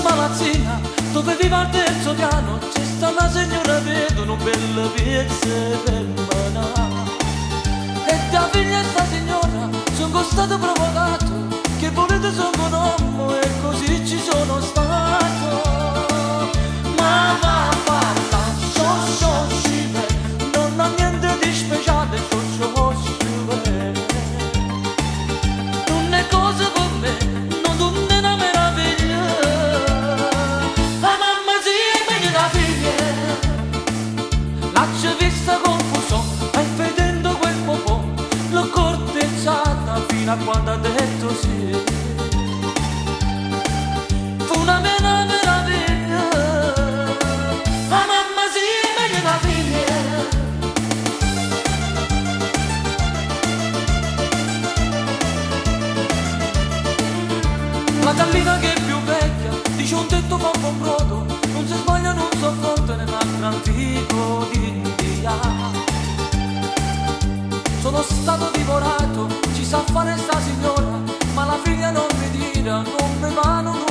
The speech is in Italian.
palazzina dove vive al terzo piano, c'è sta una signora, vedono belle piezze per manare. E da figlia sta signora sono stato provocato, che volete sono un uomo e così ci sono stato. Ma va fatta, non ha niente di speciale, non è cosa per me, non è una meraviglia. La mamma si impegna da figlia, l'ha vista confuso, e vedendo quel popò, l'ho corteggiata fino a quando ha detto sì. Fu una meraviglia, la mamma si impegna da figlia. La gallina che è più vecchia dice un detto fa un po' brodo, non si sbaglia, non so forte nell'altro antico d'India. Sono stato divorato, ci sa fare sta signora, ma la figlia non mi tira, non mi va, non